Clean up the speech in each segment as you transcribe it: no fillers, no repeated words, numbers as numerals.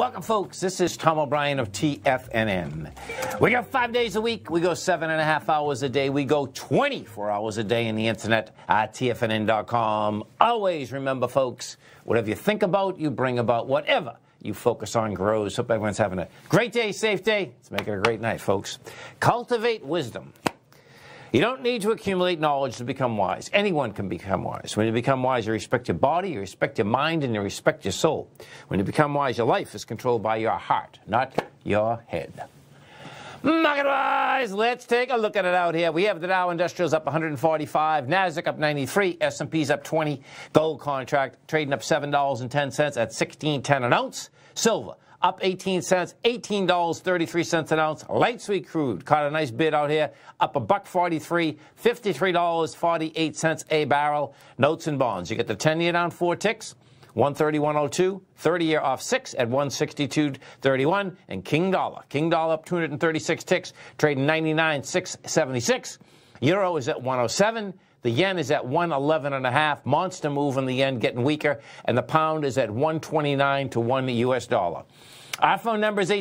Welcome, folks. This is Tom O'Brien of TFNN. We go 5 days a week. We go 7.5 hours a day. We go 24 hours a day on the internet at TFNN.com. Always remember, folks, whatever you think about, you bring about. Whatever you focus on grows. Hope everyone's having a great day, safe day. Let's make it a great night, folks. Cultivate wisdom. You don't need to accumulate knowledge to become wise. Anyone can become wise. When you become wise, you respect your body, you respect your mind, and you respect your soul. When you become wise, your life is controlled by your heart, not your head. Market-wise, let's take a look at it out here. We have the Dow Industrials up 145, NASDAQ up 93, S&P's up 20, gold contract trading up $7.10 at $16.10 an ounce. Silver up 18 cents, $18.33 an ounce. Light sweet crude caught a nice bid out here, up $1.43, $53.48 a barrel. Notes and bonds. You get the 10-year down 4 ticks, 131.02, 30-year off 6 at 162.31, and King Dollar up 236 ticks, trading 99.676. Euro is at 107. The yen is at 111.5. Monster move in the yen, getting weaker, and the pound is at 129 to 1 US dollar. Our phone number is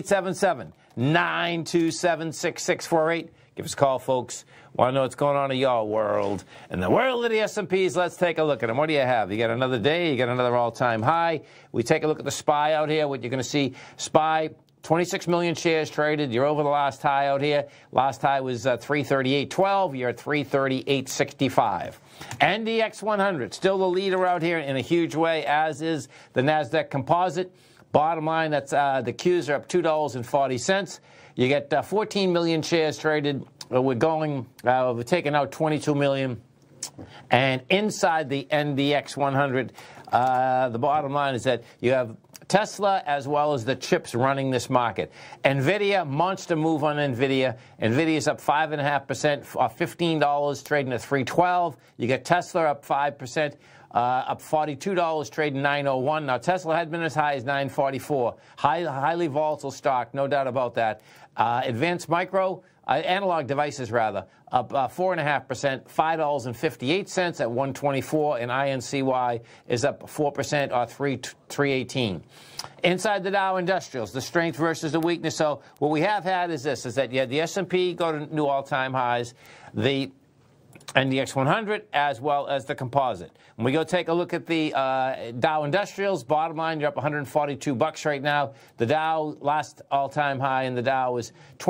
877-927-6648. Give us a call, folks. Want to know what's going on in your world. In the world of the S&Ps, let's take a look at them. What do you have? You got another day. You got another all-time high. We take a look at the SPY out here. What you're going to see, SPY, 26 million shares traded. You're over the last high out here. Last high was 338.12. You're at 338.65. NDX 100, still the leader out here in a huge way, as is the NASDAQ Composite. Bottom line, that's the Qs are up $2.40. You get 14 million shares traded. We're taking out 22 million. And inside the NDX 100, the bottom line is that you have Tesla as well as the chips running this market. NVIDIA, monster move on NVIDIA. NVIDIA's up 5.5%, off $15, trading at $312. You get Tesla up 5%. Up $42, trading $901. Now, Tesla had been as high as $944. Highly volatile stock, no doubt about that. Advanced Micro, analog devices rather, up 4.5%, $5.58 at $124, and INCY is up 4% or $318. Inside the Dow Industrials, the strength versus the weakness. So what we have had is this: is that you had the S&P go to new all-time highs, the NDX 100, as well as the composite. When we go take a look at the Dow Industrials, bottom line, you're up $142 right now. The Dow, last all-time high in the Dow was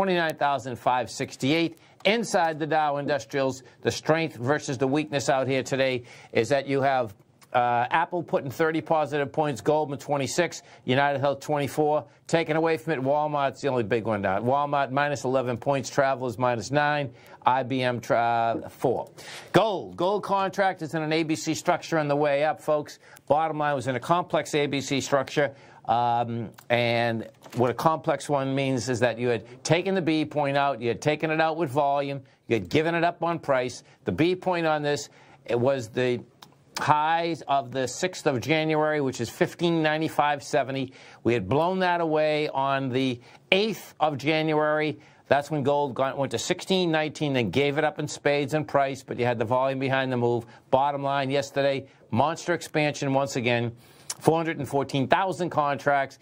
29,568. Inside the Dow Industrials, the strength versus the weakness out here today is that you have Apple putting 30 positive points, Goldman 26, United Health 24. Taken away from it, Walmart's the only big one down. Walmart minus 11 points, Travelers minus 9, IBM 4. Gold contract is in an ABC structure on the way up, folks. Bottom line was in a complex ABC structure. And what a complex one means is that you had taken the B point out, you had taken it out with volume, you had given it up on price. The B point on this, it was the highs of the 6th of January, which is 1595.70. We had blown that away on the 8th of January. That's when gold went to 1619, then gave it up in spades and price, but you had the volume behind the move. Bottom line yesterday, monster expansion once again. 414,000 contracts,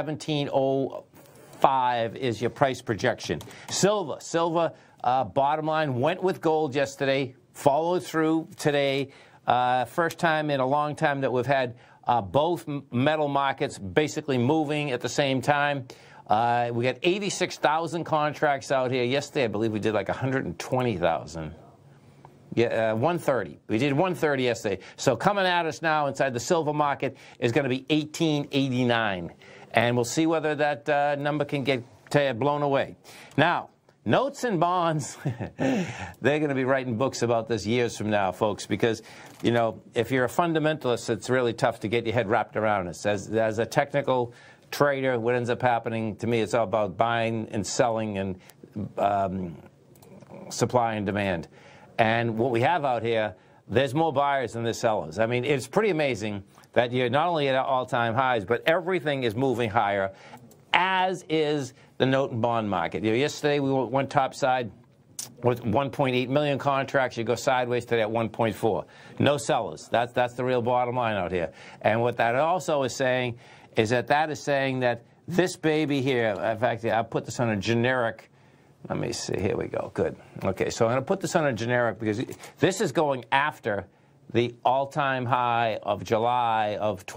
1705 is your price projection. Silver, bottom line, went with gold yesterday, followed through today. First time in a long time that we've had both metal markets basically moving at the same time. We got 86,000 contracts out here. Yesterday, I believe we did like 120,000. Yeah, 130. We did 130 yesterday. So coming at us now inside the silver market is going to be 1889. And we'll see whether that number can get blown away. Now, notes and bonds, they're going to be writing books about this years from now, folks, because, you know, if you're a fundamentalist, it's really tough to get your head wrapped around it. As a technical trader, what ends up happening, to me, it's all about buying and selling and supply and demand. And what we have out here, there's more buyers than there's sellers. I mean, it's pretty amazing that you're not only at all-time highs, but everything is moving higher, as is the note and bond market. You know, yesterday we went topside with 1.8 million contracts. You go sideways today at 1.4. No sellers. That's the real bottom line out here. And what that also is saying is that this baby here, in fact, I'll put this on a generic. Let me see. Here we go. Good. Okay, so I'm going to put this on a generic because this is going after the all-time high of July of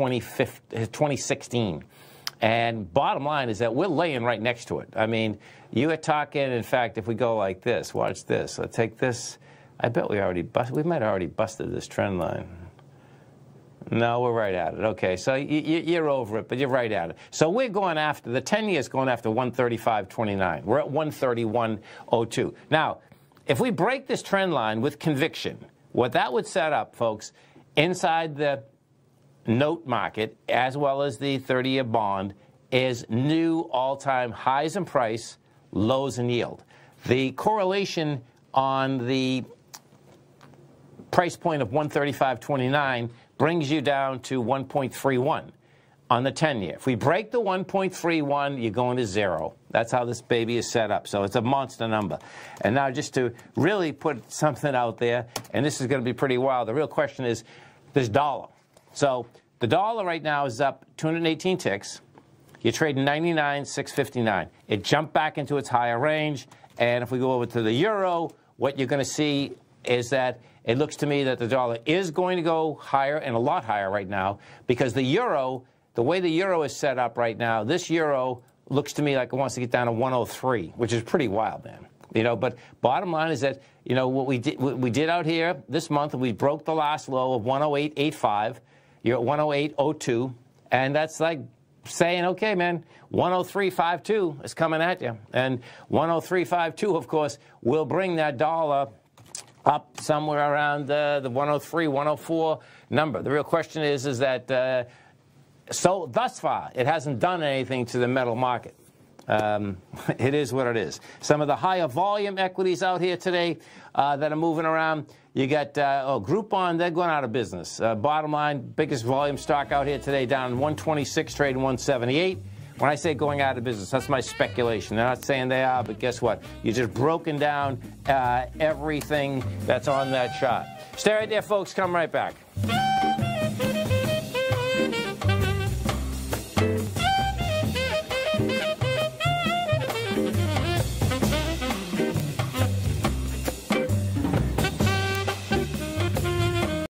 2016. And bottom line is that we're laying right next to it. I mean, you are talking, in fact, if we go like this, watch this. I'll take this. I bet we might have already busted this trend line. No, we're right at it. Okay, so you're over it, but you're right at it. So we're going after, the 10-year is going after 135.29. We're at 131.02. Now, if we break this trend line with conviction, what that would set up, folks, inside the note market, as well as the 30-year bond, is new all-time highs in price, lows in yield. The correlation on the price point of 135.29 brings you down to 1.31 on the 10-year. If we break the 1.31, you're going to zero. That's how this baby is set up. So it's a monster number. And now just to really put something out there, and this is going to be pretty wild, the real question is this dollar. So the dollar right now is up 218 ticks. You're trading 99,659. It jumped back into its higher range. And if we go over to the euro, what you're going to see is that it looks to me that the dollar is going to go higher and a lot higher right now because the euro, the way the euro is set up right now, this euro looks to me like it wants to get down to 103, which is pretty wild, man. You know, but bottom line is that, you know, what we did out here this month, we broke the last low of 108.85. You're at 108.02, and that's like saying, okay, man, 103.52 is coming at you. And 103.52, of course, will bring that dollar up somewhere around the 103, 104 number. The real question is that, so thus far, it hasn't done anything to the metal market. It is what it is. Some of the higher volume equities out here today that are moving around, you got Groupon, they're going out of business. Bottom line, biggest volume stock out here today, down 126, trading 178. When I say going out of business, that's my speculation. They're not saying they are, but guess what? You just broken down everything that's on that chart. Stay right there, folks. Come right back.